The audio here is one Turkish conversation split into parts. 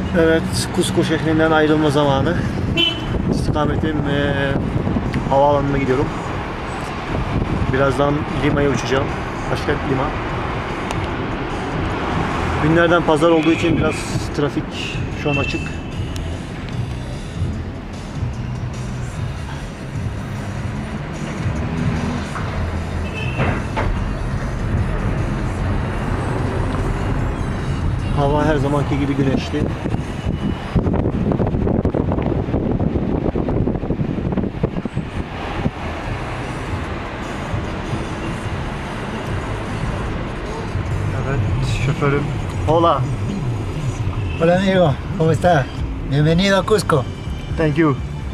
Evet, Cusco şehrinden ayrılma zamanı. İstikametim havaalanına gidiyorum. Birazdan Lima'ya uçacağım. Başkent Lima. Günlerden pazar olduğu için biraz trafik şu an açık. Hava her zamanki gibi güneşli. Evet, şoförüm. Hola. Hola amigo, ¿cómo está? Bienvenido a Cusco. Thank you.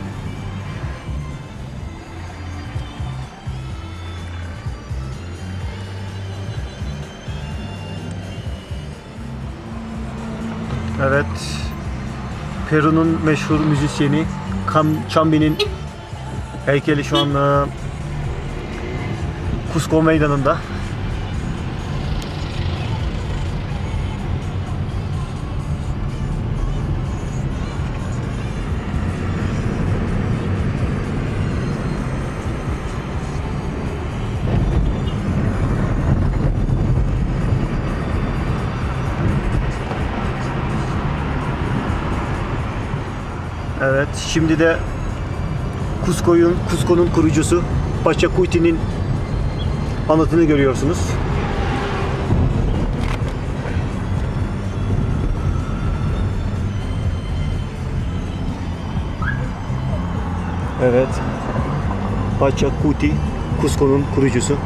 Evet. Peru'nun meşhur müzisyeni Chambi'nin heykeli şu an Cusco meydanında. Evet, şimdi de Cusco'nun kurucusu Pachacutic'in anıtını görüyorsunuz. Evet, Pachacutic, Cusco'nun kurucusu.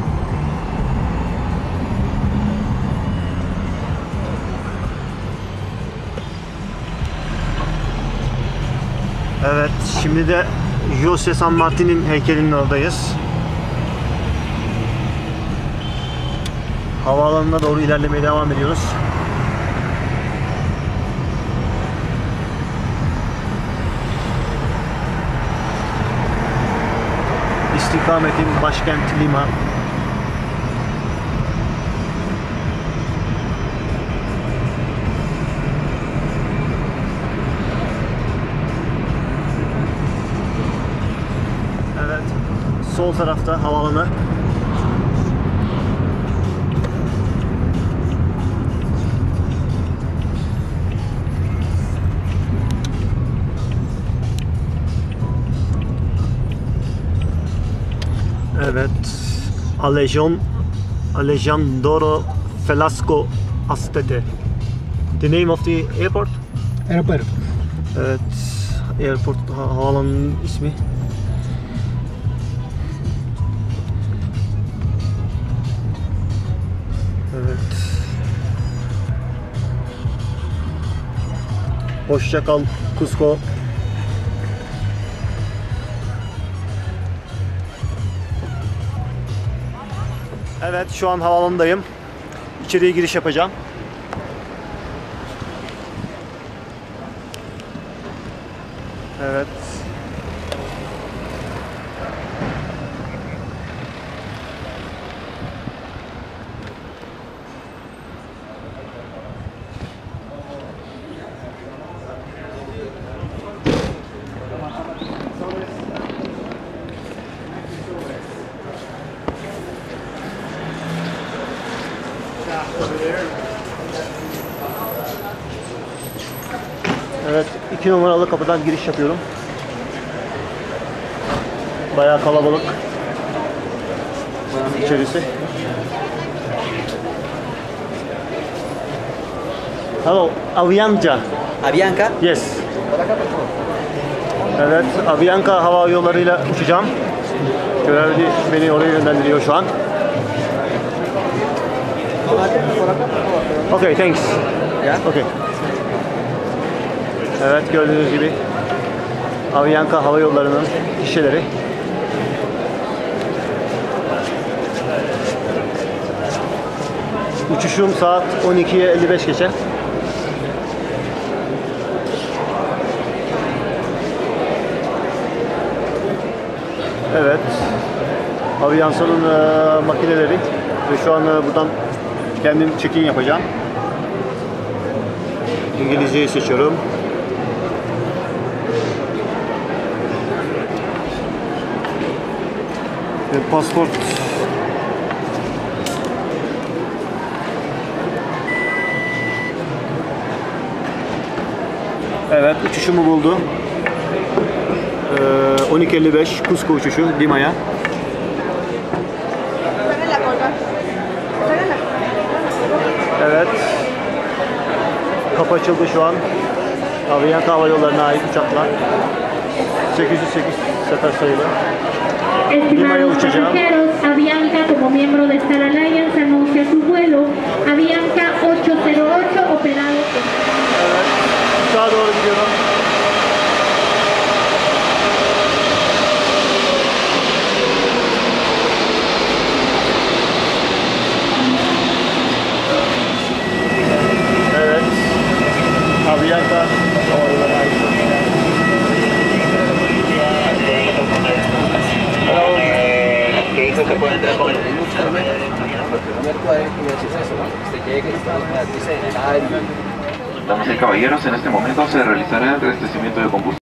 Evet, şimdi de Jose San Martin'in heykelinin oradayız. Havaalanına doğru ilerlemeye devam ediyoruz. İstikametin başkent Lima. Evet, sol tarafta havaalanı. Evet, Alejandro Velasco Astete. The name of the airport? Aeropuerto. Evet, airport havaalanının ismi. Evet. Hoşça kal Cusco. Evet, şu an havaalanındayım. İçeriye giriş yapacağım. Evet. Evet, 2 numaralı kapıdan giriş yapıyorum. Bayağı kalabalık içerisi. Hello, Avianca. Avianca. Yes. Evet, Avianca hava yollarıyla uçacağım. Görevli beni oraya yönlendiriyor şu an. Okay, thanks. Yeah. Okay. Evet, gördüğünüz gibi Avianca hava yollarının gişeleri. Uçuşum saat 12'ye 55 geçe. Evet. Aviance'ın makineleri ve şu an buradan kendim check-in yapacağım. İngilizceyi seçiyorum. Pasport. Evet, uçuşumu buldu. 12.55 Cusco uçuşu Lima'ya. Evet. Kapı açıldı şu an. Avianca Hava Yolları'na ait uçaklar. 808 sefer sayılı. Lima'ya Estimados uçacağım. pasajeros, Avianca, como miembro de Star Alliance, anuncia su vuelo Avianca 808 operado por... Evet. Uçağa doğru gidiyorum. Evet. Avianca Hava Yolları'na ait. ¿Qué hizo que pueda entrar con el bus también? El primer cuadro que es eso, ¿no? Usted llega y está una dice, Damas y caballeros, en este momento se realizará el reabastecimiento de combustible.